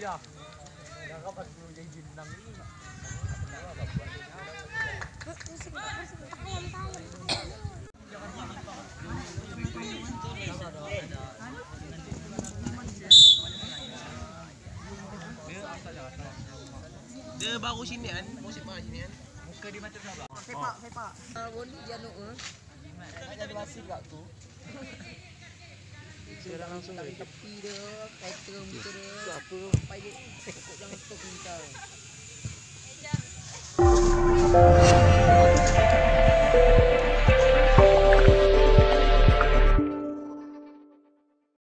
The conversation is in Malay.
dah. Dah kau pas dulu jadi jenang ni. Dia baru sini kan, musim mana sini kan? Muka dia macam siapa? Sepak. Boni januk Jadi basi kat tu. Sekarang langsung dari tepi dia, kaitera muka dia. Apa? Sampai dia pokok jangan stop minta.